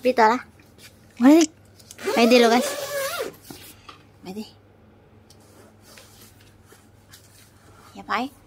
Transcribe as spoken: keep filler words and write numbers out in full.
Peter lah. Mana ni? Main dia lo guys. Main dia. Ya pai.